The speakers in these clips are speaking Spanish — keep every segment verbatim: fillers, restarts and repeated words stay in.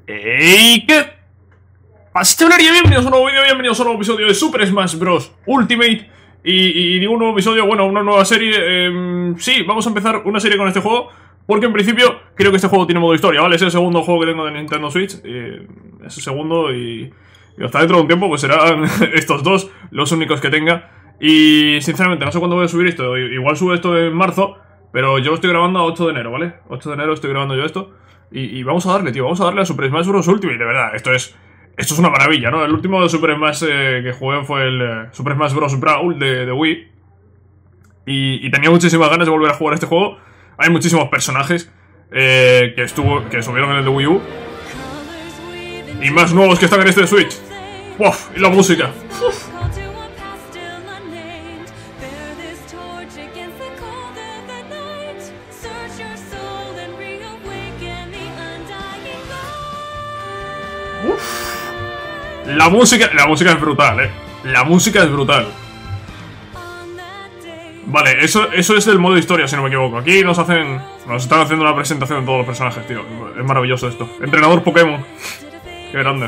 ¡Ey! ¿Qué pasa, chavalería? Bienvenidos a un nuevo vídeo, bienvenidos a un nuevo episodio de Super Smash Bros. Ultimate. Y, y digo un nuevo episodio, bueno, una nueva serie. eh, Sí, vamos a empezar una serie con este juego, porque en principio creo que este juego tiene modo historia, ¿vale? Es el segundo juego que tengo de Nintendo Switch, eh, Es el segundo y, y hasta dentro de un tiempo pues serán estos dos los únicos que tenga. Y sinceramente no sé cuándo voy a subir esto. Igual subo esto en marzo, pero yo lo estoy grabando a ocho de enero, ¿vale? ocho de enero estoy grabando yo esto. Y, y vamos a darle, tío, vamos a darle a Super Smash Bros. Ultimate, de verdad, esto es... Esto es una maravilla, ¿no? El último de Super Smash eh, que jugué fue el eh, Super Smash Bros. Brawl de, de Wii. Y, y tenía muchísimas ganas de volver a jugar este juego. Hay muchísimos personajes eh, que, estuvo, que subieron en el de Wii U. Y más nuevos que están en este de Switch. ¡Uf! Y la música. ¡Uf! Uf. La música, la música es brutal, eh. La música es brutal. Vale, eso, eso es del modo historia, si no me equivoco. Aquí nos hacen, nos están haciendo una presentación de todos los personajes, tío. Es maravilloso esto. Entrenador Pokémon. Qué grande.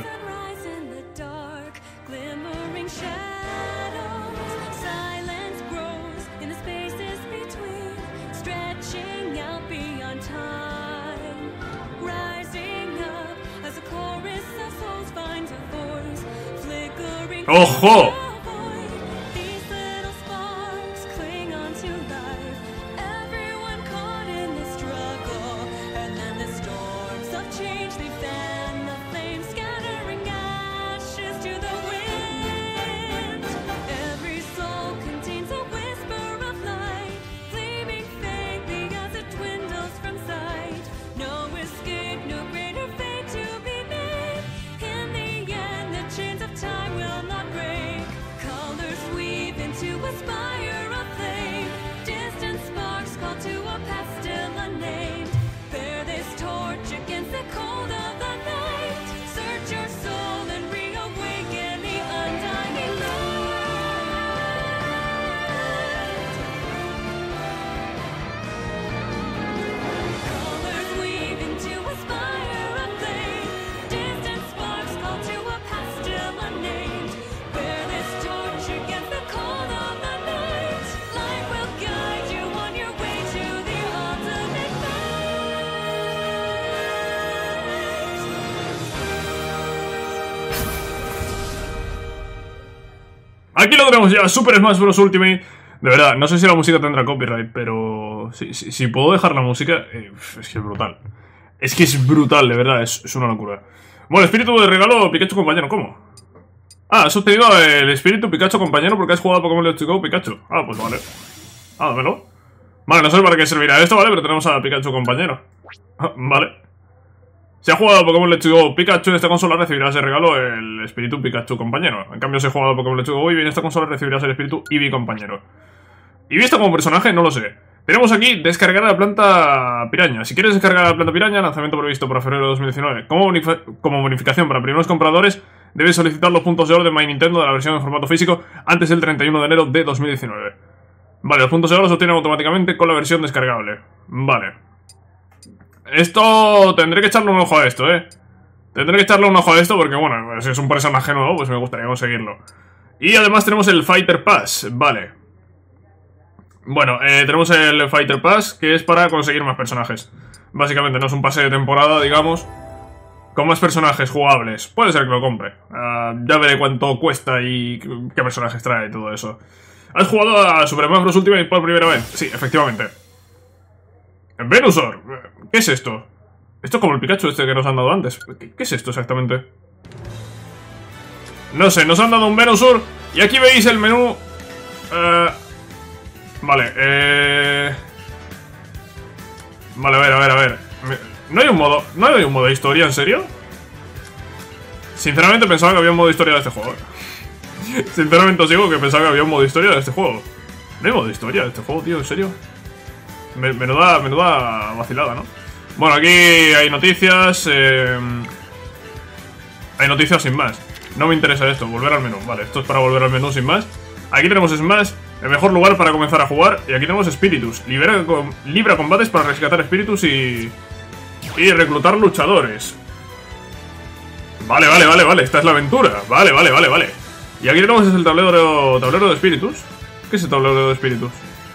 ¡Ojo! Aquí lo tenemos ya, Super Smash Bros. Ultimate. De verdad, no sé si la música tendrá copyright, pero si, si, si puedo dejar la música, eh, es que es brutal. Es que es brutal, de verdad, es, es una locura. Bueno, espíritu de regalo Pikachu compañero, ¿cómo? Ah, has obtenido el espíritu Pikachu compañero porque has jugado a Pokémon Let's Go Pikachu. Ah, pues vale. Ah, dámelo. Vale, no sé para qué servirá esto, ¿vale? Pero tenemos a Pikachu compañero. Ah, vale. Si has jugado a Pokémon Let's Go Pikachu en esta consola recibirás de regalo el espíritu Pikachu compañero. En cambio, si has jugado a Pokémon Let's Go Eevee en esta consola recibirás el espíritu Eevee compañero. ¿Eevee está como personaje? No lo sé. Tenemos aquí descargar a la planta piraña. Si quieres descargar a la planta piraña, lanzamiento previsto para febrero de dos mil diecinueve. Como, como bonificación para primeros compradores, debes solicitar los puntos de oro de My Nintendo de la versión en formato físico antes del treinta y uno de enero de dos mil diecinueve. Vale, los puntos de oro se obtienen automáticamente con la versión descargable. Vale. Esto... Tendré que echarle un ojo a esto, eh. Tendré que echarle un ojo a esto porque, bueno, si es un personaje nuevo, pues me gustaría conseguirlo. Y además tenemos el Fighter Pass, vale. Bueno, eh, tenemos el Fighter Pass, que es para conseguir más personajes. Básicamente, no es un pase de temporada, digamos, con más personajes jugables. Puede ser que lo compre. uh, Ya veré cuánto cuesta y qué personajes trae y todo eso. ¿Has jugado a Super Smash Bros. Ultimate por primera vez? Sí, efectivamente. Venusaur, ¿qué es esto? Esto es como el Pikachu este que nos han dado antes. ¿Qué, qué es esto exactamente? No sé, nos han dado un Venusaur. Y aquí veis el menú. uh, Vale, eh... Vale, a ver, a ver, a ver. No hay un modo... ¿No hay un modo de historia, en serio? Sinceramente pensaba que había un modo de historia de este juego. Sinceramente os digo que pensaba que había un modo de historia de este juego. ¿No hay modo de historia de este juego, tío? ¿En serio? Menuda, menuda vacilada, ¿no? Bueno, aquí hay noticias. eh, Hay noticias sin más. No me interesa esto, volver al menú. Vale, esto es para volver al menú sin más. Aquí tenemos Smash, el mejor lugar para comenzar a jugar. Y aquí tenemos Spiritus, libera, libra combates para rescatar Spiritus y... Y reclutar luchadores. Vale, vale, vale, vale, esta es la aventura. Vale, vale, vale, vale. Y aquí tenemos el tablero, tablero de espíritus. ¿Qué es el tablero de espíritus?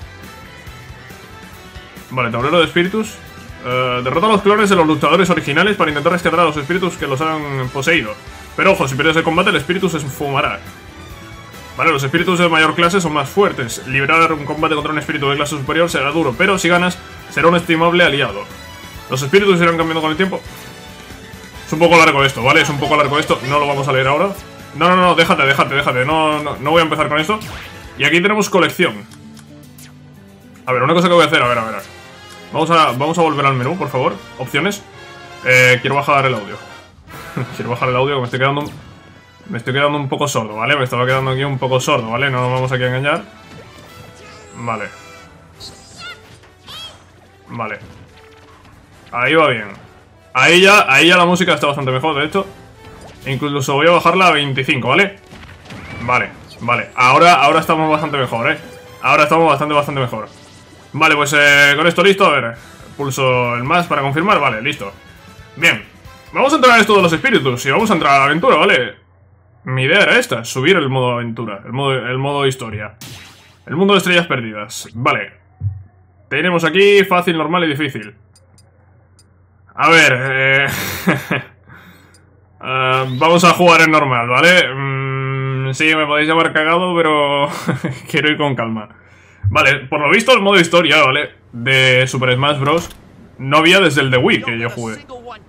Vale, tablero de espíritus. Uh, derrota a los clones de los luchadores originales para intentar rescatar a los espíritus que los han poseído. Pero ojo, si pierdes el combate, el espíritu se esfumará. Vale, los espíritus de mayor clase son más fuertes. Liberar un combate contra un espíritu de clase superior será duro, pero si ganas, será un estimable aliado. Los espíritus irán cambiando con el tiempo. Es un poco largo esto, ¿vale? Es un poco largo esto, no lo vamos a leer ahora. No, no, no, déjate, déjate, déjate. No, no, no voy a empezar con esto. Y aquí tenemos colección. A ver, una cosa que voy a hacer, a ver, a ver. Vamos a, vamos a volver al menú, por favor. Opciones. Eh, quiero bajar el audio. Quiero bajar el audio, que me estoy quedando... Me estoy quedando un poco sordo, ¿vale? Me estaba quedando aquí un poco sordo, ¿vale? No nos vamos aquí a engañar. Vale. Vale. Ahí va bien. Ahí ya, ahí ya la música está bastante mejor, de hecho. Incluso voy a bajarla a veinticinco, ¿vale? Vale, vale. Ahora, ahora estamos bastante mejor, ¿eh? Ahora estamos bastante, bastante mejor. Vale, pues eh, con esto listo, a ver. Pulso el más para confirmar, vale, listo. Bien. Vamos a entrar en esto de los espíritus y vamos a entrar a la aventura, ¿vale? Mi idea era esta, subir el modo aventura, el modo, el modo historia. El mundo de estrellas perdidas. Vale. Tenemos aquí fácil, normal y difícil. A ver, eh... uh, vamos a jugar en normal, ¿vale? Mm, sí, me podéis llamar cagado, pero quiero ir con calma. Vale, por lo visto el modo historia, ¿vale? De Super Smash Bros. No había desde el de Wii que yo jugué.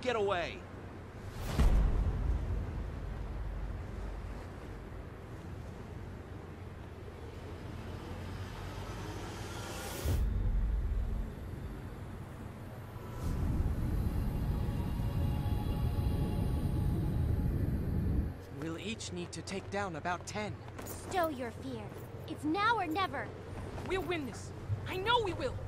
Each need to take down about ten. Stow your fear. It's now or never. We'll win this. I know we will.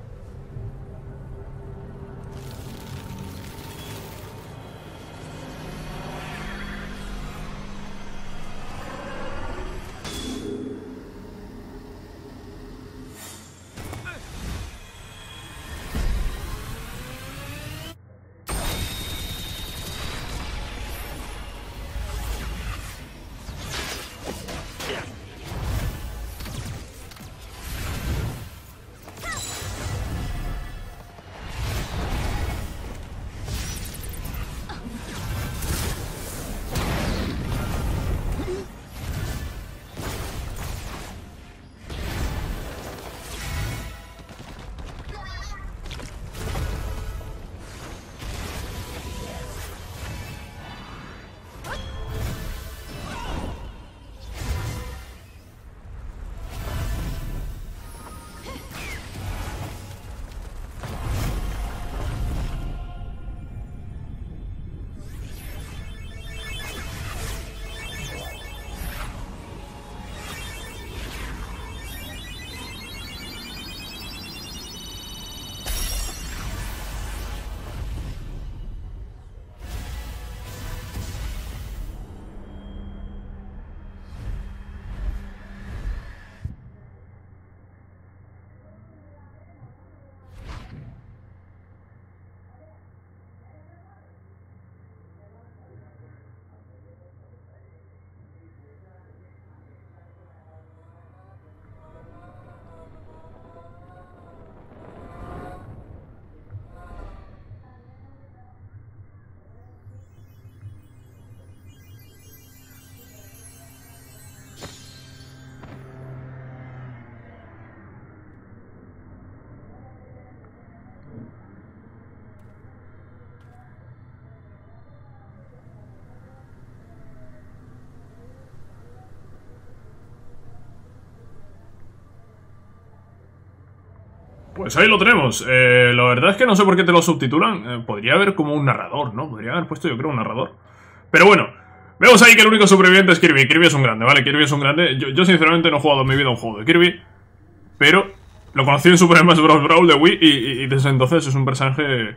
Pues ahí lo tenemos. Eh, la verdad es que no sé por qué te lo subtitulan. Eh, podría haber como un narrador, ¿no? Podría haber puesto, yo creo, un narrador. Pero bueno, vemos ahí que el único sobreviviente es Kirby. Kirby es un grande, ¿vale? Kirby es un grande. Yo, yo sinceramente no he jugado en mi vida un juego de Kirby, pero lo conocí en Super Smash Bros. Brawl de Wii y, y, y desde entonces es un personaje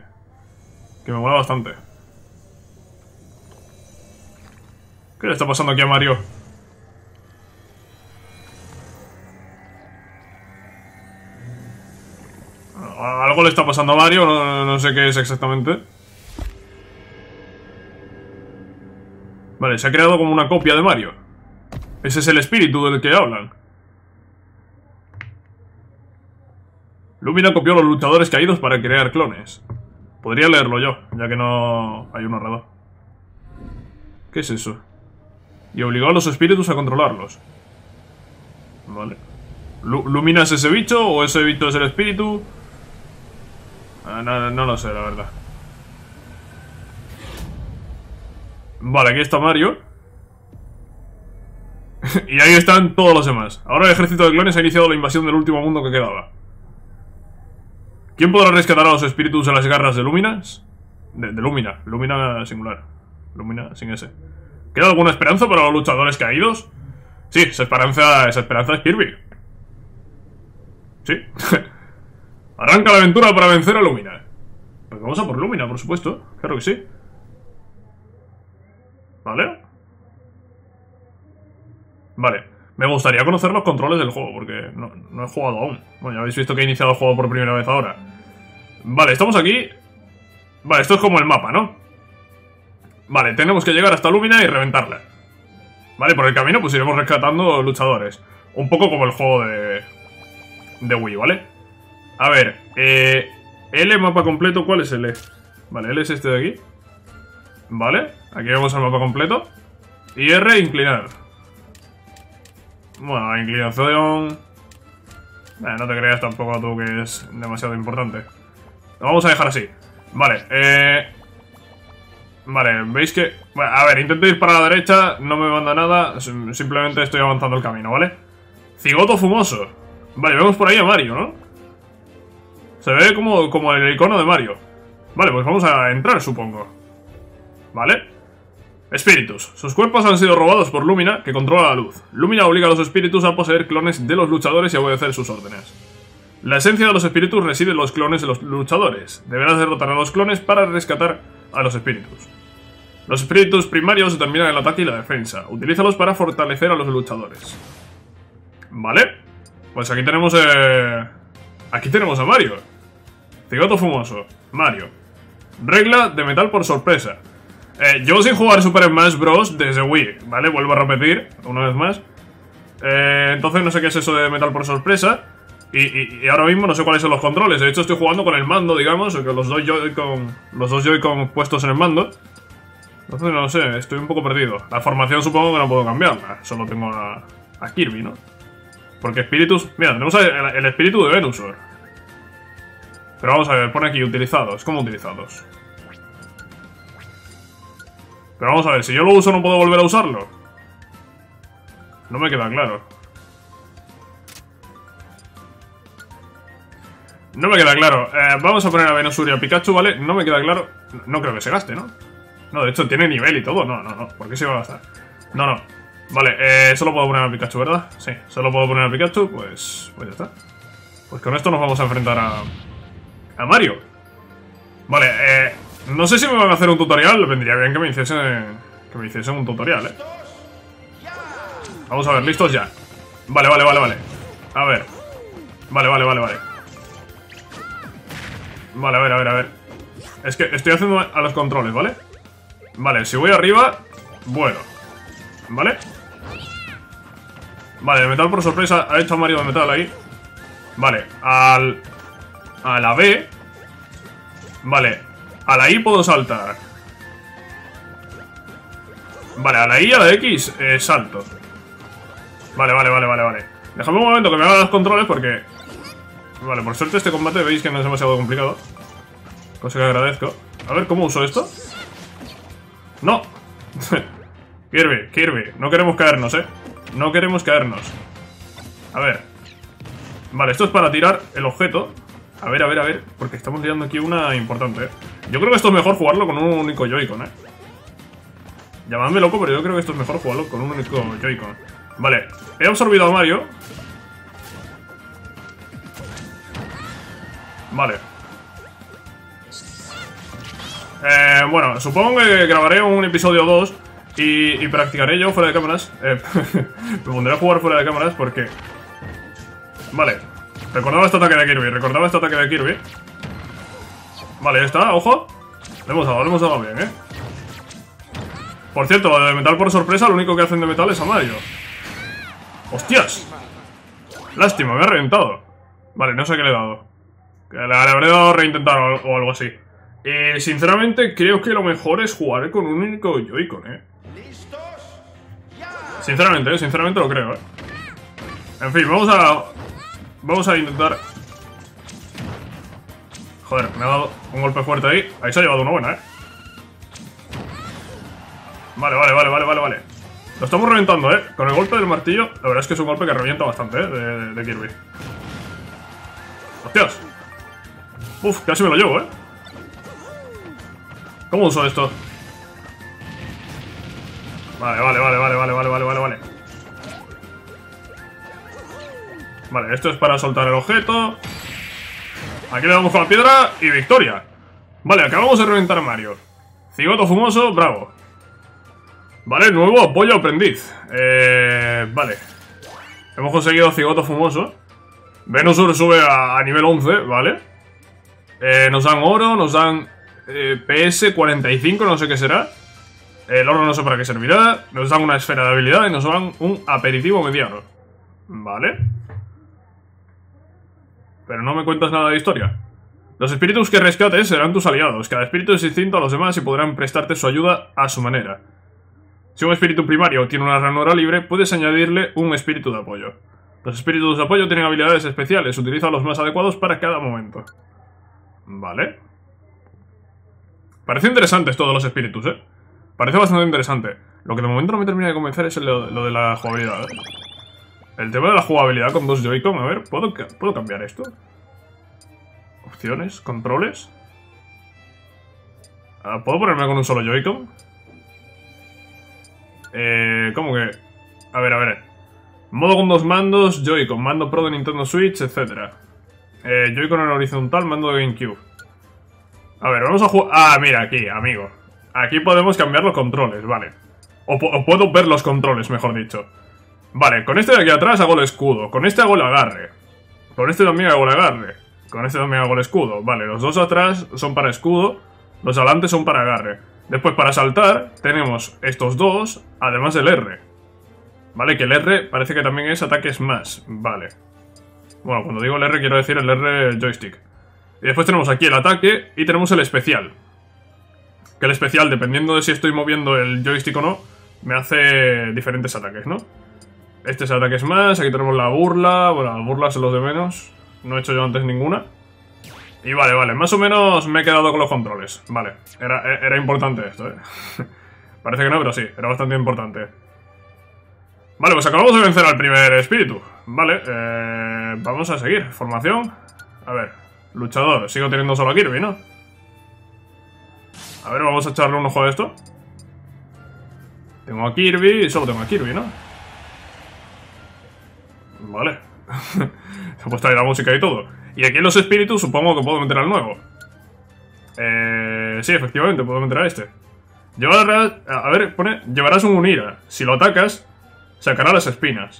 que me mola bastante. ¿Qué le está pasando aquí a Mario? Algo le está pasando a Mario, no, no sé qué es exactamente. Vale, se ha creado como una copia de Mario. Ese es el espíritu del que hablan. Lumina copió a los luchadores caídos para crear clones. Podría leerlo yo, ya que no hay un narrador. ¿Qué es eso? Y obligó a los espíritus a controlarlos. Vale. Lu ¿Lumina es ese bicho o ese bicho es el espíritu? Ah, no, no lo sé, la verdad. Vale, aquí está Mario. Y ahí están todos los demás. Ahora el ejército de clones ha iniciado la invasión del último mundo que quedaba. ¿Quién podrá rescatar a los espíritus de las garras de Luminas? De, de Lumina, Lumina singular. Lumina sin ese. ¿Queda alguna esperanza para los luchadores caídos? Sí, esa esperanza, esa esperanza es Kirby. Sí. Arranca la aventura para vencer a Lumina. Pues vamos a por Lumina, por supuesto. Claro que sí. Vale. Vale. Me gustaría conocer los controles del juego, porque no, no he jugado aún. Bueno, ya habéis visto que he iniciado el juego por primera vez ahora. Vale, estamos aquí. Vale, esto es como el mapa, ¿no? Vale, tenemos que llegar hasta Lumina y reventarla. Vale, por el camino pues iremos rescatando luchadores. Un poco como el juego de... de Wii, ¿vale? A ver, eh... L, mapa completo, ¿cuál es L? Vale, L es este de aquí. Vale, aquí vemos el mapa completo. Y R, inclinar. Bueno, la inclinación... Eh, no te creas tampoco tú que es demasiado importante. Lo vamos a dejar así. Vale, eh... Vale, veis que... Bueno, a ver, intento ir para la derecha, no me manda nada, simplemente estoy avanzando el camino, ¿vale? Cigoto fumoso. Vale, vemos por ahí a Mario, ¿no? Se ve como, como el icono de Mario. Vale, pues vamos a entrar, supongo. Vale. Espíritus. Sus cuerpos han sido robados por Lumina, que controla la luz. Lumina obliga a los espíritus a poseer clones de los luchadores y a obedecer sus órdenes. La esencia de los espíritus reside en los clones de los luchadores. Deberás derrotar a los clones para rescatar a los espíritus. Los espíritus primarios determinan el ataque y la defensa. Utilízalos para fortalecer a los luchadores. Vale. Pues aquí tenemos... Eh... Aquí tenemos a Mario. Cigoto fumoso. Mario. Regla de metal por sorpresa. Eh, llevo sin jugar Super Smash Bros. Desde Wii, ¿vale? Vuelvo a repetir, una vez más. Eh, entonces no sé qué es eso de metal por sorpresa. Y, y, y ahora mismo no sé cuáles son los controles. De hecho estoy jugando con el mando, digamos, con los dos Joy-Con los dos Joy-Con puestos en el mando. Entonces no sé, estoy un poco perdido. La formación supongo que no puedo cambiarla. Solo tengo a, a Kirby, ¿no? Porque espíritus... Mira, tenemos el, el espíritu de Venusaur. Pero vamos a ver, pone aquí utilizados. ¿Cómo utilizados? Pero vamos a ver, si yo lo uso no puedo volver a usarlo. No me queda claro. No me queda claro. Eh, vamos a poner a Venusaur y a Pikachu, ¿vale? No me queda claro. No creo que se gaste, ¿no? No, de hecho tiene nivel y todo. No, no, no. ¿Por qué se va a gastar? No, no. Vale, eh, solo puedo poner a Pikachu, ¿verdad? Sí, solo puedo poner a Pikachu. Pues, pues ya está. Pues con esto nos vamos a enfrentar a... a Mario. Vale, eh... no sé si me van a hacer un tutorial. Vendría bien que me hiciesen... que me hiciesen un tutorial, ¿eh? Vamos a ver, listos ya. Vale, vale, vale, vale. A ver. Vale, vale, vale, vale. Vale, a ver, a ver, a ver. Es que estoy haciendo a los controles, ¿vale? Vale, si voy arriba... bueno. ¿Vale? Vale, el metal por sorpresa ha hecho a Mario de metal ahí. Vale, al... a la B. Vale, a la I puedo saltar. Vale, a la I y a la X eh, salto. Vale, vale, vale, vale, vale. Déjame un momento que me haga los controles porque... Vale, por suerte este combate veis que no es demasiado complicado. Cosa que agradezco. A ver, ¿cómo uso esto? ¡No! Kirby, Kirby, no queremos caernos, ¿eh? No queremos caernos. A ver. Vale, esto es para tirar el objeto. A ver, a ver, a ver. Porque estamos tirando aquí una importante, ¿eh? Yo creo que esto es mejor jugarlo con un único Joy-Con, ¿eh? Llamadme loco, pero yo creo que esto es mejor jugarlo con un único Joy-Con. Vale, he absorbido a Mario. Vale. Eh, bueno, supongo que grabaré un episodio dos y, y practicaré yo fuera de cámaras. Eh, me pondré a jugar fuera de cámaras porque... Vale. Recordaba este ataque de Kirby, recordaba este ataque de Kirby. Vale, ya está, ojo. Le hemos dado, le hemos dado bien, ¿eh? Por cierto, lo de metal por sorpresa, lo único que hacen de metal es a Mario. ¡Hostias! Lástima, me ha reventado. Vale, no sé qué le he dado. Que le, le habré dado a reintentar o, o algo así. Eh, sinceramente, creo que lo mejor es jugar con un único Joy-Con, eh. Sinceramente, eh, sinceramente lo creo, eh. En fin, vamos a... Vamos a intentar... Joder, me ha dado un golpe fuerte ahí. Ahí se ha llevado una buena, eh. Vale, vale, vale, vale, vale, vale. Lo estamos reventando, eh. Con el golpe del martillo, la verdad es que es un golpe que revienta bastante, eh, de, de, de Kirby. ¡Hostias! Uf, casi me lo llevo, eh. ¿Cómo uso esto? Vale, vale, vale, vale, vale, vale, vale, vale, vale. Vale, esto es para soltar el objeto. Aquí le damos con la piedra y victoria. Vale, acabamos de reventar a Mario. Cigoto fumoso, bravo. Vale, nuevo apoyo aprendiz. Eh, vale. Hemos conseguido cigoto fumoso. Venusaur sube a, a nivel once, ¿vale? Eh, nos dan oro, nos dan eh, P S cuarenta y cinco, no sé qué será. El oro no sé para qué servirá. Nos dan una esfera de habilidad y nos dan un aperitivo mediano. Vale. Pero no me cuentas nada de historia. Los espíritus que rescates serán tus aliados. Cada espíritu es distinto a los demás y podrán prestarte su ayuda a su manera. Si un espíritu primario tiene una ranura libre, puedes añadirle un espíritu de apoyo. Los espíritus de apoyo tienen habilidades especiales. Utiliza los más adecuados para cada momento. Vale. Parece interesantes todos los espíritus, ¿eh? Parece bastante interesante. Lo que de momento no me termina de convencer es lo, lo de la jugabilidad, ¿eh? El tema de la jugabilidad con dos Joy-Con. A ver, ¿puedo, ¿puedo cambiar esto? Opciones, controles. Ah, ¿puedo ponerme con un solo Joy-Con? Eh, ¿cómo que? A ver, a ver. Modo con dos mandos, Joy-Con, mando Pro de Nintendo Switch, etcétera. Eh, Joy-Con en horizontal, mando de GameCube. A ver, vamos a jugar... Ah, mira, aquí, amigo. Aquí podemos cambiar los controles, vale. O, o puedo ver los controles, mejor dicho. Vale, con este de aquí atrás hago el escudo. Con este hago el agarre. Con este también hago el agarre. Con este también hago el escudo. Vale, los dos atrás son para escudo. Los adelante son para agarre. Después, para saltar, tenemos estos dos, además del R. Vale, que el R parece que también es ataques más. Vale. Bueno, cuando digo el R quiero decir el R joystick. Y después tenemos aquí el ataque y tenemos el especial. Que el especial, dependiendo de si estoy moviendo el joystick o no, me hace diferentes ataques, ¿no? Este es ataques más, aquí tenemos la burla. Bueno, la burla son los de menos. No he hecho yo antes ninguna. Y vale, vale, más o menos me he quedado con los controles. Vale, era, era importante esto, ¿eh? Parece que no, pero sí, era bastante importante. Vale, pues acabamos de vencer al primer espíritu. Vale, eh, vamos a seguir. Formación. A ver, luchador. Sigo teniendo solo a Kirby, ¿no? A ver, vamos a echarle un ojo a esto. Tengo a Kirby y solo tengo a Kirby, ¿no? Vale. Se ha puesto ahí la música y todo. Y aquí en los espíritus supongo que puedo meter al nuevo. Eh, sí, efectivamente, puedo meter a este. Llevarás... A ver, pone... Llevarás un Unira. Si lo atacas, sacará las espinas.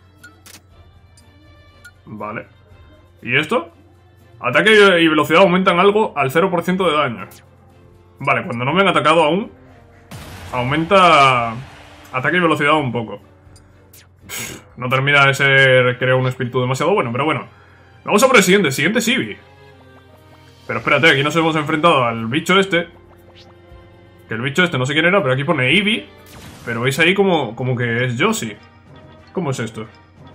Vale. ¿Y esto? Ataque y velocidad aumentan algo al cero por ciento de daño. Vale, cuando no me han atacado aún, aumenta ataque y velocidad un poco. No termina de ser, creo, un espíritu demasiado bueno, pero bueno. Vamos a por el siguiente, el siguiente es Eevee. Pero espérate, aquí nos hemos enfrentado al bicho este. Que el bicho este no sé quién era, pero aquí pone Eevee. Pero veis ahí como, como que es Yoshi. ¿Cómo es esto?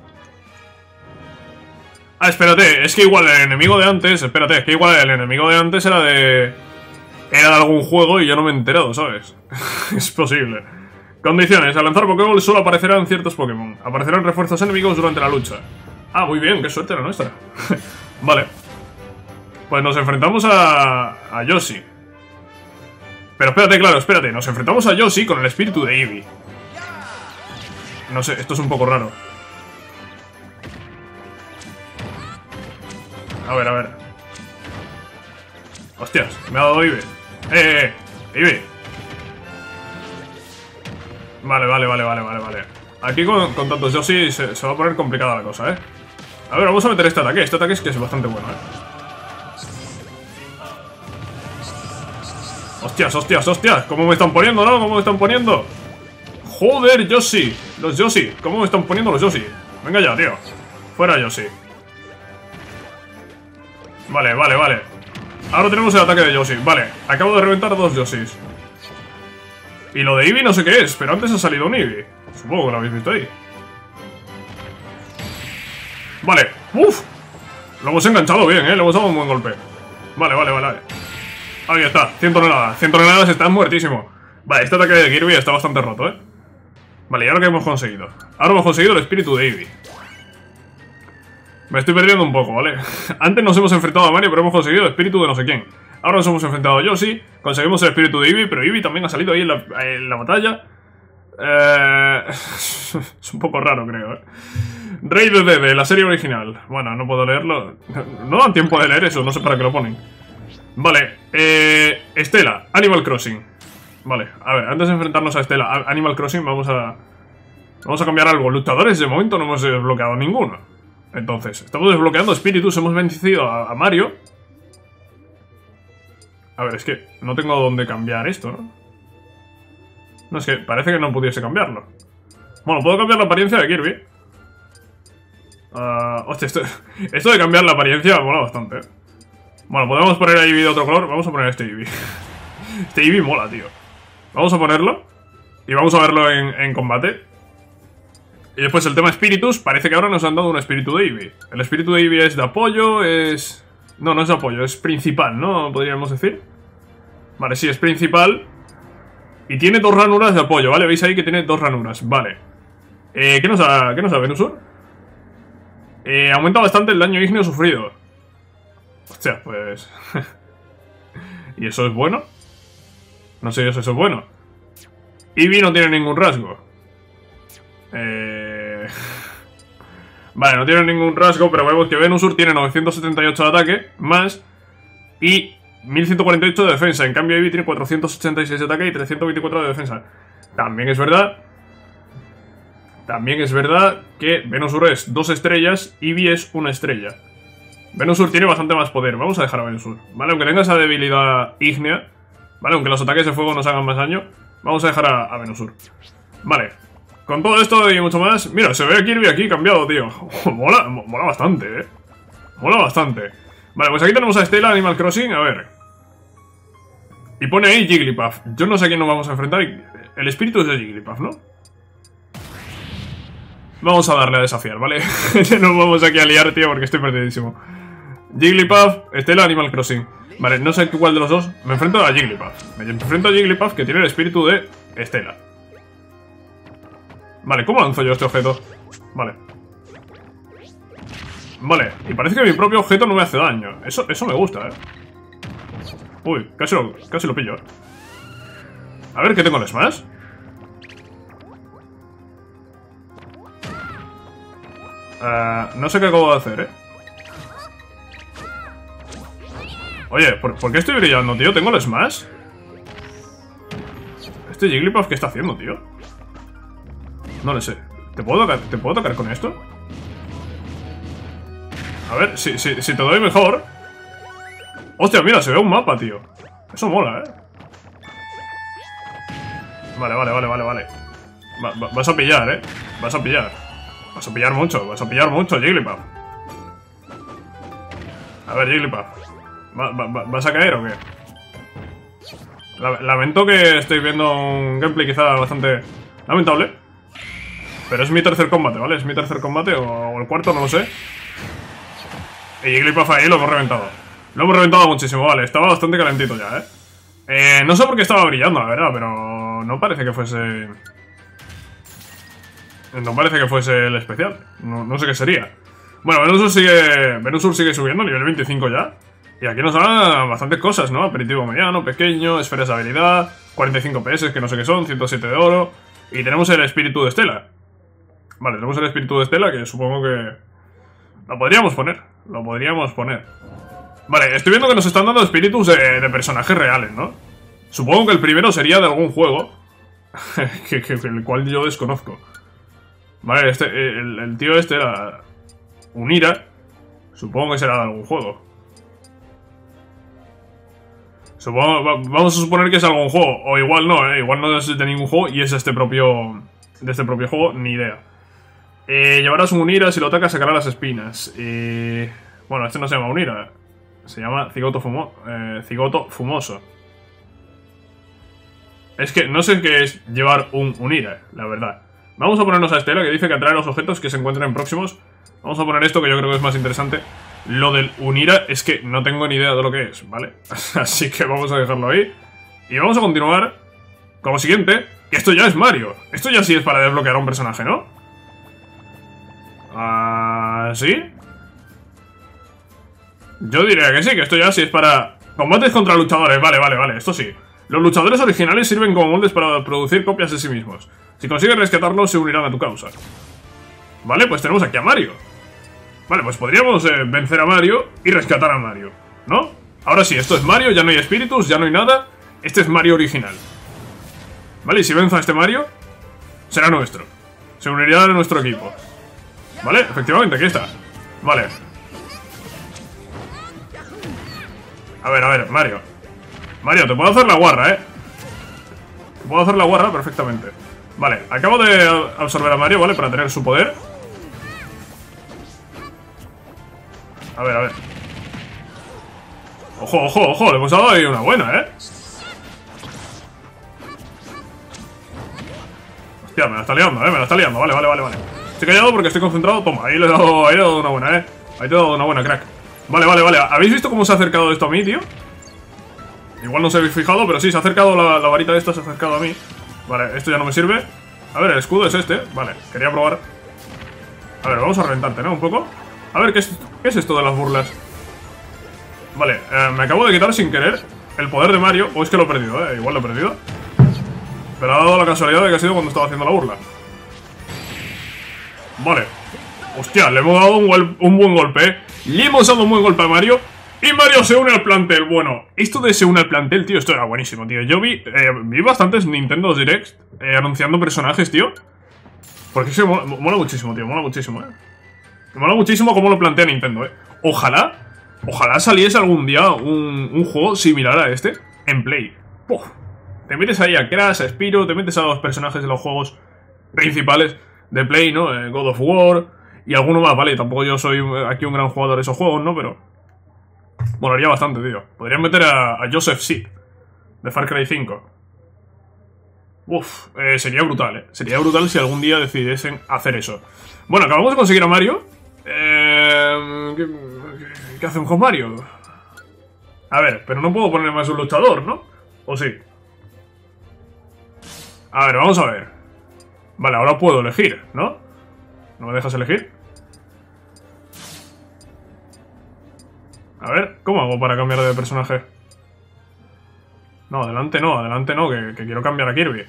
Ah, espérate, es que igual el enemigo de antes... Espérate, es que igual el enemigo de antes era de... Era de algún juego y yo no me he enterado, ¿sabes? Es posible. Condiciones. Al lanzar Pokéball solo aparecerán ciertos Pokémon. Aparecerán refuerzos enemigos durante la lucha. Ah, muy bien, qué suerte la nuestra. Vale. Pues nos enfrentamos a... a Yoshi. Pero espérate, claro, espérate. Nos enfrentamos a Yoshi con el espíritu de Eevee. No sé, esto es un poco raro. A ver, a ver. Hostias, me ha dado Eevee. ¡Eh, eh, eh! ¡Eevee! Vale, vale, vale, vale, vale, vale. Aquí con, con tantos Yoshi se, se va a poner complicada la cosa, ¿eh? A ver, vamos a meter este ataque. Este ataque es que es bastante bueno, ¿eh? Hostias, hostias, hostias. ¿Cómo me están poniendo, no? ¿Cómo me están poniendo? Joder, Yoshi. Los Yoshi. ¿Cómo me están poniendo los Yoshi? Venga ya, tío. Fuera Yoshi. Vale, vale, vale. Ahora tenemos el ataque de Yoshi. Vale, acabo de reventar dos Yoshis. Y lo de Eevee no sé qué es, pero antes ha salido un Eevee. Supongo que lo habéis visto ahí. Vale, uff. Lo hemos enganchado bien, eh. Le hemos dado un buen golpe. Vale, vale, vale, vale. Ahí está, cien toneladas. cien toneladas está muertísimo. Vale, este ataque de Kirby está bastante roto, eh. Vale, ¿y ahora qué hemos conseguido? Ahora hemos conseguido el espíritu de Eevee. Me estoy perdiendo un poco, ¿vale? Antes nos hemos enfrentado a Mario, pero hemos conseguido el espíritu de no sé quién. Ahora nos hemos enfrentado a Yoshi, conseguimos el espíritu de Eevee, pero Eevee también ha salido ahí en la, en la batalla. Eh... es un poco raro, creo, ¿eh? Rey de Dede, la serie original. Bueno, no puedo leerlo. No dan tiempo de leer eso, no sé para qué lo ponen. Vale, eh... Estela, Animal Crossing. Vale, a ver, antes de enfrentarnos a Estela, Animal Crossing, vamos a... Vamos a cambiar algo. Luchadores, de momento no hemos desbloqueado ninguno. Entonces, estamos desbloqueando espíritus, hemos vencido a, a Mario. A ver, es que no tengo dónde cambiar esto, ¿no? No, es que parece que no pudiese cambiarlo. Bueno, puedo cambiar la apariencia de Kirby. Uh, hostia, esto, esto de cambiar la apariencia mola bastante, ¿eh? Bueno, podemos poner a Eevee de otro color. Vamos a poner este Eevee. Este Eevee mola, tío. Vamos a ponerlo. Y vamos a verlo en, en combate. Y después el tema espíritus. Parece que ahora nos han dado un espíritu de Eevee. El espíritu de Eevee es de apoyo, es... No, no es de apoyo, es principal, ¿no? Podríamos decir. Vale, sí, es principal. Y tiene dos ranuras de apoyo, ¿vale? Veis ahí que tiene dos ranuras, vale. Eh, ¿qué nos da, qué nos da Venusur? Eh, aumenta bastante el daño ígneo sufrido. Hostia, pues... ¿Y eso es bueno? No sé si eso es bueno. Eevee no tiene ningún rasgo. Eh... Vale, no tiene ningún rasgo, pero vemos que Venusur tiene novecientos setenta y ocho de ataque, más, y mil ciento cuarenta y ocho de defensa. En cambio, Eevee tiene cuatrocientos ochenta y seis de ataque y trescientos veinticuatro de defensa. También es verdad... También es verdad que Venusur es dos estrellas, Eevee es una estrella. Venusur tiene bastante más poder. Vamos a dejar a Venusur, ¿vale? Aunque tenga esa debilidad ígnea, ¿vale? Aunque los ataques de fuego nos hagan más daño, vamos a dejar a, a Venusur. Vale. Con todo esto y mucho más... Mira, se ve a Kirby aquí cambiado, tío. mola, mola bastante, eh. Mola bastante. Vale, pues aquí tenemos a Estela, Animal Crossing. A ver. Y pone ahí Jigglypuff. Yo no sé a quién nos vamos a enfrentar. El espíritu es de Jigglypuff, ¿no? Vamos a darle a desafiar, ¿vale? Nos vamos aquí a liar, tío, porque estoy perdidísimo. Jigglypuff, Estela, Animal Crossing. Vale, no sé cuál de los dos. Me enfrento a Jigglypuff. Me enfrento a Jigglypuff, que tiene el espíritu de Estela. Vale, ¿cómo lanzo yo este objeto? Vale. Vale, y parece que mi propio objeto no me hace daño. Eso, eso me gusta, eh. Uy, casi lo, casi lo pillo, eh. A ver, ¿qué tengo en Smash? Uh, no sé qué acabo de hacer, eh. Oye, ¿por, ¿por qué estoy brillando, tío? ¿Tengo el Smash? ¿Este Jigglypuff qué está haciendo, tío? No lo sé. ¿Te puedo tocar, ¿te puedo tocar con esto? A ver, si, si, si te doy mejor. Hostia, mira, se ve un mapa, tío. Eso mola, eh. Vale, vale, vale, vale, vale. Va, va, vas a pillar, eh. Vas a pillar. Vas a pillar mucho, vas a pillar mucho, Jigglypuff. A ver, Jigglypuff. ¿Va, va, ¿Vas a caer o qué? Lamento que estoy viendo un gameplay quizá bastante lamentable. Pero es mi tercer combate, ¿vale? Es mi tercer combate o el cuarto, no lo sé. Y Jigglypuff ahí lo hemos reventado. Lo hemos reventado muchísimo, vale. Estaba bastante calentito ya, ¿eh? Eh, no sé por qué estaba brillando, la verdad, pero no parece que fuese... No parece que fuese el especial. No, no sé qué sería. Bueno, Venusur sigue... Venusur sigue subiendo, nivel veinticinco ya. Y aquí nos dan bastantes cosas, ¿no? Aperitivo mediano, pequeño, esferas de habilidad, cuarenta y cinco P S, que no sé qué son, ciento siete de oro. Y tenemos el espíritu de Estela. Vale, tenemos el espíritu de Estela, que supongo que... Lo podríamos poner. Lo podríamos poner. Vale, estoy viendo que nos están dando espíritus de, de personajes reales, ¿no? Supongo que el primero sería de algún juego. que, que, el cual yo desconozco. Vale, este, el, el tío este era... Unira. Supongo que será de algún juego. Supongo, va, vamos a suponer que es algún juego. O igual no, ¿eh? Igual no es de ningún juego y es este propio... De este propio juego, ni idea. Eh, llevarás un Unira, si lo atacas sacará las espinas. Eh, bueno, este no se llama Unira. Se llama Cigoto, fumo, eh, Cigoto Fumoso. Es que no sé qué es llevar un Unira, la verdad. Vamos a ponernos a Estela, que dice que atrae los objetos que se encuentren próximos. Vamos a poner esto, que yo creo que es más interesante. Lo del Unira es que no tengo ni idea de lo que es, ¿vale? Así que vamos a dejarlo ahí. Y vamos a continuar con lo siguiente, que esto ya es Mario. Esto ya sí es para desbloquear a un personaje, ¿no? Ah, ¿sí? Yo diría que sí, que esto ya sí es para... Combates contra luchadores, vale, vale, vale, esto sí. Los luchadores originales sirven como moldes para producir copias de sí mismos. Si consigues rescatarlos, se unirán a tu causa. Vale, pues tenemos aquí a Mario. Vale, pues podríamos eh, vencer a Mario y rescatar a Mario, ¿no? Ahora sí, esto es Mario, ya no hay espíritus, ya no hay nada. Este es Mario original. Vale, y si venzo a este Mario, será nuestro. Se uniría a nuestro equipo. Vale, efectivamente, aquí está. Vale. A ver, a ver, Mario. Mario, te puedo hacer la guarra, ¿eh? Te puedo hacer la guarra perfectamente. Vale, acabo de absorber a Mario, ¿vale? Para tener su poder. A ver, a ver. Ojo, ojo, ojo, le hemos dado ahí una buena, ¿eh? Hostia, me la está liando, ¿eh? Me la está liando, vale, vale, vale, vale. Estoy callado porque estoy concentrado. Toma, ahí le he dado, ahí le he dado una buena, ¿eh? Ahí te he dado una buena, crack. Vale, vale, vale. ¿Habéis visto cómo se ha acercado esto a mí, tío? Igual no os habéis fijado, pero sí, se ha acercado la, la varita esta, se ha acercado a mí. Vale, esto ya no me sirve. A ver, el escudo es este. Vale, quería probar. A ver, vamos a reventarte, ¿no? Un poco. A ver, ¿qué es, qué es esto de las burlas? Vale, eh, me acabo de quitar sin querer el poder de Mario. O es que lo he perdido, ¿eh? Igual lo he perdido. Pero ha dado la casualidad de que ha sido cuando estaba haciendo la burla. Vale. Hostia, le hemos dado un, un buen golpe, ¿eh? Le hemos dado un buen golpe a Mario. Y Mario se une al plantel. Bueno, esto de se une al plantel, tío, esto era buenísimo, tío. Yo vi, eh, vi bastantes Nintendo Directs eh, anunciando personajes, tío. Porque se mola, mola muchísimo, tío, mola muchísimo, eh. Mola muchísimo cómo lo plantea Nintendo, eh. Ojalá, ojalá saliese algún día un, un juego similar a este en Play. Puf. Te metes ahí a Crash, a Spyro, te metes a los personajes de los juegos principales de Play, ¿no? Eh, God of War y alguno más, ¿vale? Tampoco yo soy aquí un gran jugador de esos juegos, ¿no? Pero molaría bastante, tío. Podrían meter a, a Joseph Seed de Far Cry cinco. Uf, eh, sería brutal, ¿eh? Sería brutal si algún día decidiesen hacer eso. Bueno, acabamos de conseguir a Mario. Eh, ¿qué, ¿Qué hacemos con Mario? A ver, pero no puedo poner más un luchador, ¿no? ¿O sí? A ver, vamos a ver. Vale, ahora puedo elegir, ¿no? ¿No me dejas elegir? A ver, ¿cómo hago para cambiar de personaje? No, adelante no, adelante no, que, que quiero cambiar a Kirby.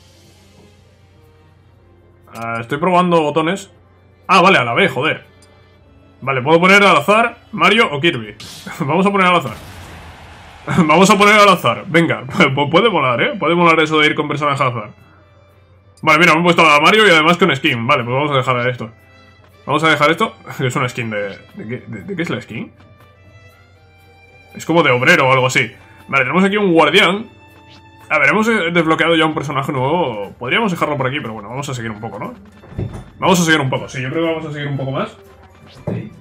Uh, estoy probando botones. Ah, vale, a la vez, joder. Vale, puedo poner al azar Mario o Kirby. Vamos a poner al azar. Vamos a poner al azar. Venga, puede molar, ¿eh? Puede molar eso de ir con personajes al azar. Vale, mira, me he puesto a Mario y además con skin. Vale, pues vamos a dejar esto. Vamos a dejar esto. Es una skin de... ¿De qué, de, de qué es la skin? Es como de obrero o algo así. Vale, tenemos aquí un guardián. A ver, hemos desbloqueado ya un personaje nuevo. Podríamos dejarlo por aquí, pero bueno, vamos a seguir un poco, ¿no? Vamos a seguir un poco, sí, yo creo que vamos a seguir un poco más. Sí.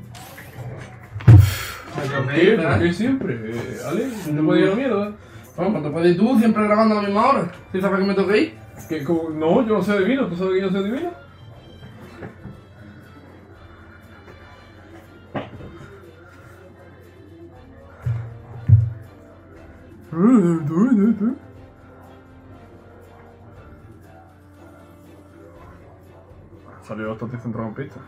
¿Por qué siempre? ¿Ale? ¿No me dieron miedo? ¿Eh? Bueno, cuando puedes tú, siempre grabando a la misma hora. ¿Sí sabes que me toca ir? ¿Qué, cómo? No, yo no sé adivino. ¿Tú sabes que yo sé adivino? Salió bastante centrado en pista.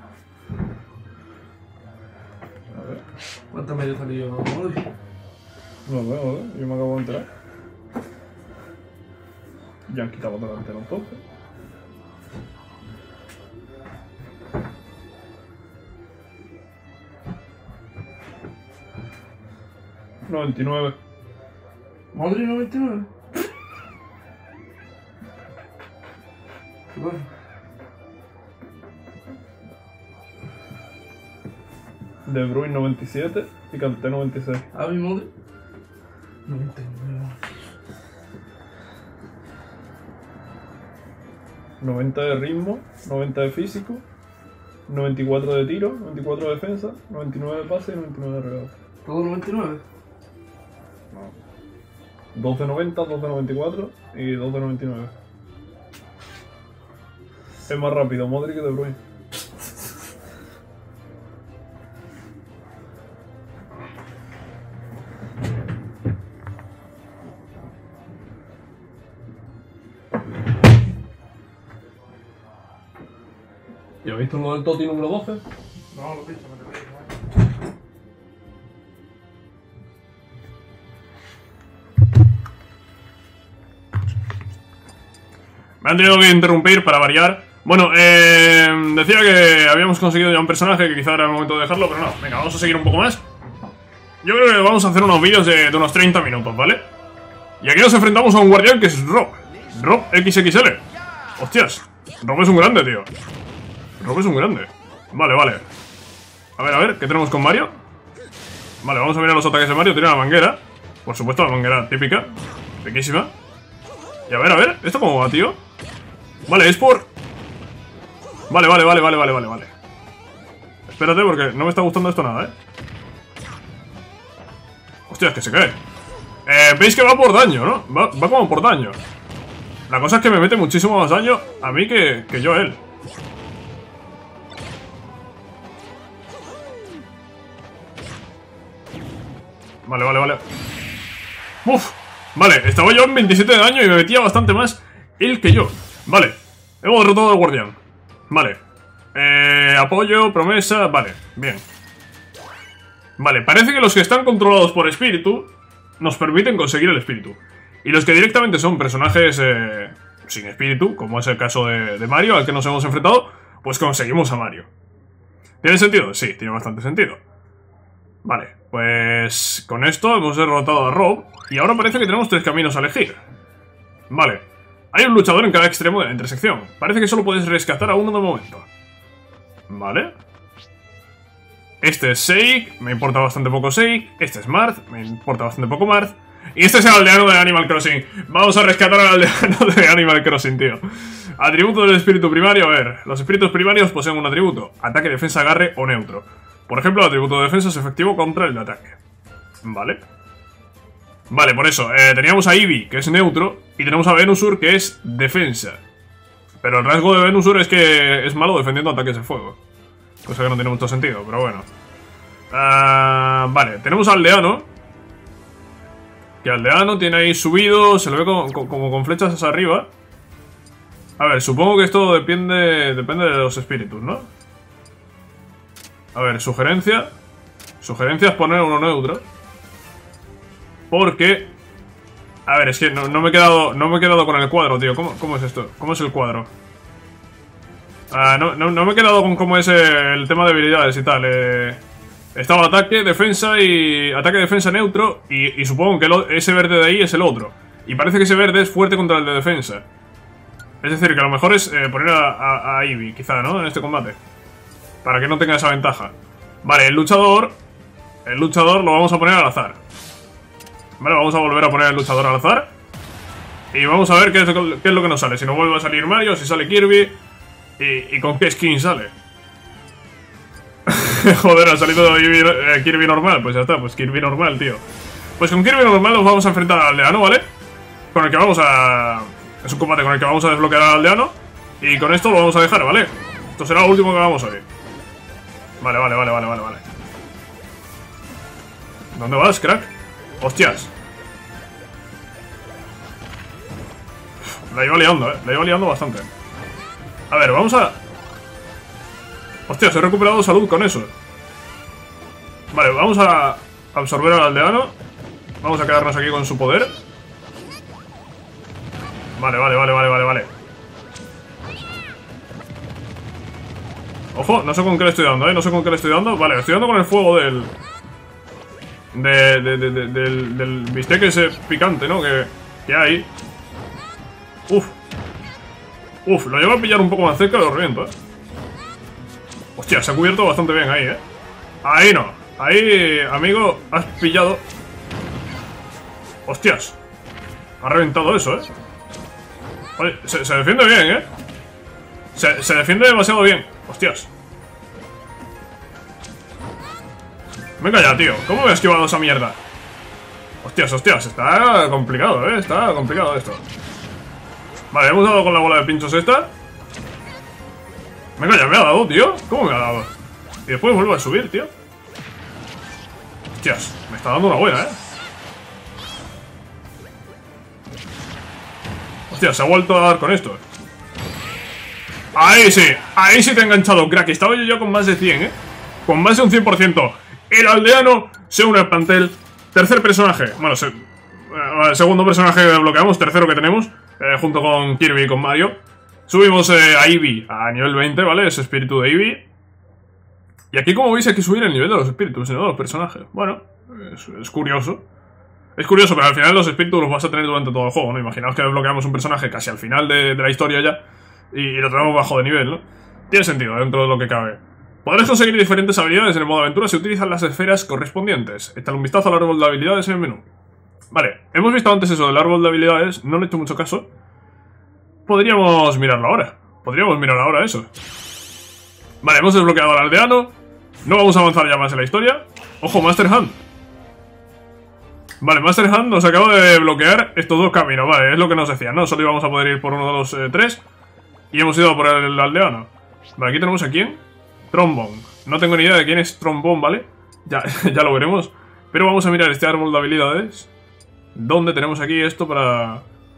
A ver. ¿Cuántas medio salió hoy? No veo, ¿eh? Yo me acabo de enterar. Ya han quitado delantero entonces. noventa y nueve. Madre, noventa y nueve. ¿Qué pasa? De Bruyne noventa y siete y Kanté noventa y seis. A mi madre. noventa y nueve. noventa de ritmo, noventa de físico, noventa y cuatro de tiro, noventa y cuatro de defensa, noventa y nueve de pase y noventa y nueve de regate. ¿Todo noventa y nueve? No. dos de noventa, dos de noventa y cuatro y dos de noventa y nueve. Es más rápido Modric que De Bruyne. ¿Ya has visto lo del Totti número doce? No, lo he visto, me te digo. Me han tenido que interrumpir para variar. Bueno, eh, decía que habíamos conseguido ya un personaje que quizá era el momento de dejarlo, pero no. Venga, vamos a seguir un poco más. Yo creo que vamos a hacer unos vídeos de, de unos treinta minutos, ¿vale? Y aquí nos enfrentamos a un guardián que es Rob. Rob equis equis ele. Hostias, Rob es un grande, tío. Rob es un grande. Vale, vale. A ver, a ver, ¿qué tenemos con Mario? Vale, vamos a mirar los ataques de Mario. Tiene la manguera. Por supuesto, la manguera típica. Riquísima. Y a ver, a ver, ¿esto cómo va, tío? Vale, es por... Vale, vale, vale, vale, vale, vale, vale. Espérate porque no me está gustando esto nada, ¿eh? Hostia, es que se cae. Eh, veis que va por daño, ¿no? Va, va como por daño. La cosa es que me mete muchísimo más daño a mí que, que yo a él. Vale, vale, vale. Uf. Vale, estaba yo en veintisiete de daño y me metía bastante más él que yo. Vale, hemos derrotado al guardián. Vale, eh, apoyo, promesa, vale, bien. Vale, parece que los que están controlados por espíritu nos permiten conseguir el espíritu. Y los que directamente son personajes eh, sin espíritu, como es el caso de, de Mario, al que nos hemos enfrentado, pues conseguimos a Mario. ¿Tiene sentido? Sí, tiene bastante sentido. Vale, pues con esto hemos derrotado a Rob y ahora parece que tenemos tres caminos a elegir. Vale, hay un luchador en cada extremo de la intersección. Parece que solo puedes rescatar a uno de momento. Vale. Este es Sheik, me importa bastante poco Sheik. Este es Marth, me importa bastante poco Marth. Y este es el aldeano de Animal Crossing. Vamos a rescatar al aldeano de Animal Crossing, tío. Atributo del espíritu primario, a ver. Los espíritus primarios poseen un atributo: ataque, defensa, agarre o neutro. Por ejemplo, el atributo de defensa es efectivo contra el de ataque. Vale. Vale, por eso, eh, teníamos a Eevee, que es neutro, y tenemos a Venusaur, que es defensa. Pero el rasgo de Venusaur es que es malo defendiendo ataques de fuego. Cosa que no tiene mucho sentido, pero bueno. Uh, vale, tenemos a Aldeano. Que Aldeano tiene ahí subido, se lo ve como, como con flechas hacia arriba. A ver, supongo que esto depende, depende de los espíritus, ¿no? A ver, sugerencia. Sugerencia es poner uno neutro. Porque... A ver, es que no, no me he quedado no me he quedado con el cuadro, tío. ¿Cómo, cómo es esto? ¿Cómo es el cuadro? Ah, no, no, no me he quedado con cómo es el tema de habilidades y tal. Eh, estaba ataque, defensa y... Ataque, defensa, neutro. Y, y supongo que el, ese verde de ahí es el otro. Y parece que ese verde es fuerte contra el de defensa. Es decir, que a lo mejor es eh, poner a, a, a Eevee, quizá, ¿no? En este combate. Para que no tenga esa ventaja. Vale, el luchador... El luchador lo vamos a poner al azar. Vale, vamos a volver a poner el luchador al azar. Y vamos a ver qué es, qué es lo que nos sale. Si no vuelve a salir Mario, si sale Kirby. Y, y con qué skin sale. Joder, ha salido Kirby, eh, Kirby normal. Pues ya está, pues Kirby normal, tío. Pues con Kirby normal nos vamos a enfrentar al aldeano, ¿vale? Con el que vamos a... Es un combate con el que vamos a desbloquear al aldeano. Y con esto lo vamos a dejar, ¿vale? Esto será lo último que hagamos hoy. Vale, vale, vale, vale, vale, vale. ¿Dónde vas, crack? Hostias. La iba liando, eh. La iba liando bastante. A ver, vamos a... Hostias, he recuperado salud con eso. Vale, vamos a absorber al aldeano. Vamos a quedarnos aquí con su poder. Vale, vale, vale, vale, vale, vale. Ojo, no sé con qué le estoy dando, eh. No sé con qué le estoy dando. Vale, estoy dando con el fuego del... De, de, de, de, del, del bistec ese picante, ¿no? Que, que hay. Uf. Uf, lo llevo a pillar un poco más cerca y lo reviento, ¿eh? Hostia, se ha cubierto bastante bien ahí, ¿eh? Ahí no. Ahí, amigo, has pillado. Hostias. Ha reventado eso, ¿eh? Oye, se, se defiende bien, ¿eh? Se, se defiende demasiado bien. Hostias. Venga ya, tío. ¿Cómo me he esquivado esa mierda? Hostias, hostias. Está complicado, eh. Está complicado esto. Vale, hemos dado con la bola de pinchos esta. Venga, ya me ha dado, tío. ¿Cómo me ha dado? Y después vuelvo a subir, tío. Hostias, me está dando una buena, eh. Hostias, se ha vuelto a dar con esto. Ahí sí, ahí sí te he enganchado, crack. Estaba yo ya con más de cien, eh. Con más de un cien por ciento. El aldeano se une al plantel. Tercer personaje. Bueno, se, eh, segundo personaje que desbloqueamos. Tercero que tenemos, eh, junto con Kirby y con Mario. Subimos eh, a Eevee a nivel veinte, ¿vale? Es espíritu de Eevee. Y aquí, como veis, hay que subir el nivel de los espíritus, no de los personajes. Bueno, es, es curioso. Es curioso, pero al final los espíritus los vas a tener durante todo el juego, ¿no? Imaginaos que desbloqueamos un personaje casi al final de, de la historia ya y, y lo tenemos bajo de nivel, ¿no? Tiene sentido dentro de lo que cabe. Podrás conseguir diferentes habilidades en el modo aventura si utilizas las esferas correspondientes. Échale un vistazo al árbol de habilidades en el menú. Vale, hemos visto antes eso del árbol de habilidades, no le he hecho mucho caso. Podríamos mirarlo ahora. Podríamos mirar ahora eso. Vale, hemos desbloqueado al aldeano. No vamos a avanzar ya más en la historia. Ojo, Master Hand. Vale, Master Hand nos acaba de bloquear estos dos caminos. Vale, es lo que nos decía, ¿no? Solo íbamos a poder ir por uno de los eh, tres. Y hemos ido por el aldeano. Vale, aquí tenemos a quién. Trombone. No tengo ni idea de quién es Trombone, ¿vale? Ya, ya lo veremos. Pero vamos a mirar este árbol de habilidades. ¿Dónde tenemos aquí esto para...?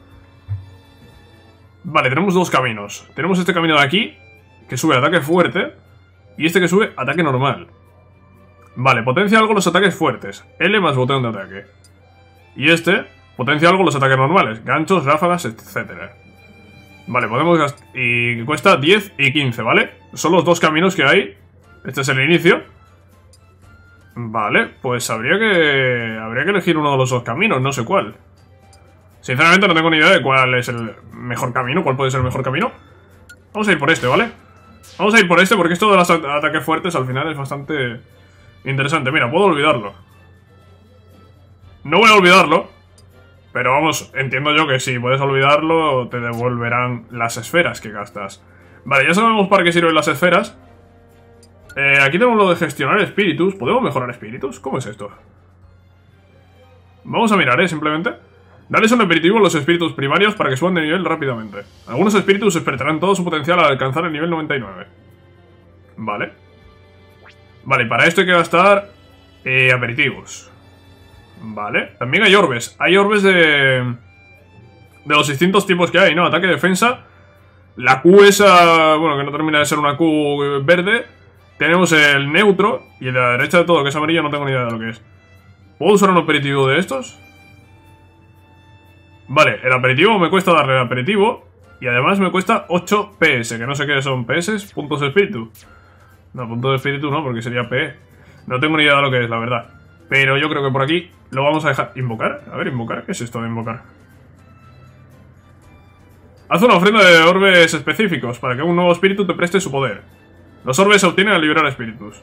Vale, tenemos dos caminos. Tenemos este camino de aquí, que sube ataque fuerte. Y este que sube ataque normal. Vale, potencia algo los ataques fuertes. L más botón de ataque. Y este potencia algo los ataques normales. Ganchos, ráfagas, etcétera. Vale, podemos gastar... Y cuesta diez y quince, ¿vale? Son los dos caminos que hay. Este es el inicio. Vale, pues habría que... Habría que elegir uno de los dos caminos, no sé cuál. Sinceramente no tengo ni idea de cuál es el mejor camino. ¿Cuál puede ser el mejor camino? Vamos a ir por este, ¿vale? Vamos a ir por este porque esto de los ataques fuertes al final es bastante interesante. Mira, puedo olvidarlo. No voy a olvidarlo. Pero vamos, entiendo yo que si puedes olvidarlo te devolverán las esferas que gastas. Vale, ya sabemos para qué sirven las esferas. eh, Aquí tenemos lo de gestionar espíritus. ¿Podemos mejorar espíritus? ¿Cómo es esto? Vamos a mirar, eh, simplemente. Darles un aperitivo a los espíritus primarios para que suban de nivel rápidamente. Algunos espíritus despertarán todo su potencial al alcanzar el nivel noventa y nueve. Vale. Vale, y para esto hay que gastar eh, aperitivos. Vale. También hay orbes. Hay orbes de... De los distintos tipos que hay, ¿no? Ataque, defensa. La Q esa... Bueno, que no termina de ser una Q verde. Tenemos el neutro. Y de la derecha de todo, que es amarillo, no tengo ni idea de lo que es. ¿Puedo usar un aperitivo de estos? Vale, el aperitivo me cuesta darle el aperitivo. Y además me cuesta ocho P S. Que no sé qué son P S, puntos de espíritu. No, puntos de espíritu no, porque sería P E. No tengo ni idea de lo que es, la verdad. Pero yo creo que por aquí lo vamos a dejar. ¿Invocar? A ver, invocar. ¿Qué es esto de invocar? Haz una ofrenda de orbes específicos para que un nuevo espíritu te preste su poder. Los orbes se obtienen al liberar espíritus.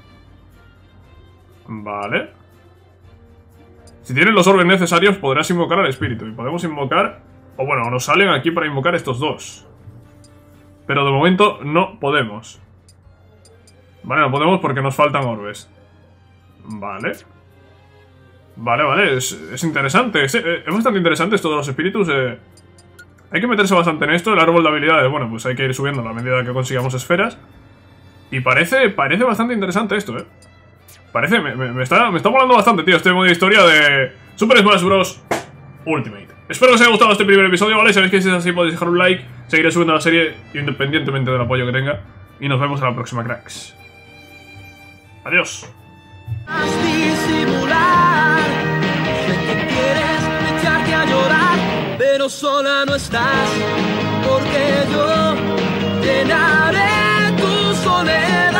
Vale. Si tienes los orbes necesarios podrás invocar al espíritu. Y podemos invocar... O bueno, nos salen aquí para invocar estos dos. Pero de momento no podemos. Vale, no podemos porque nos faltan orbes. Vale. Vale, vale, es, es interesante. Es, es bastante interesante esto de los espíritus. Eh. Hay que meterse bastante en esto. El árbol de habilidades, bueno, pues hay que ir subiendo a medida que consigamos esferas. Y parece, parece bastante interesante esto, eh. Parece, me, me, me está, me está molando bastante, tío, este modo de historia de Super Smash Bros. Ultimate. Espero que os haya gustado este primer episodio, ¿vale? Sabéis que si es así podéis dejar un like. Seguiré subiendo la serie independientemente del apoyo que tenga. Y nos vemos en la próxima, cracks. Adiós. Disimular, sé que quieres echarte a llorar, pero sola no estás, porque yo llenaré tu soledad.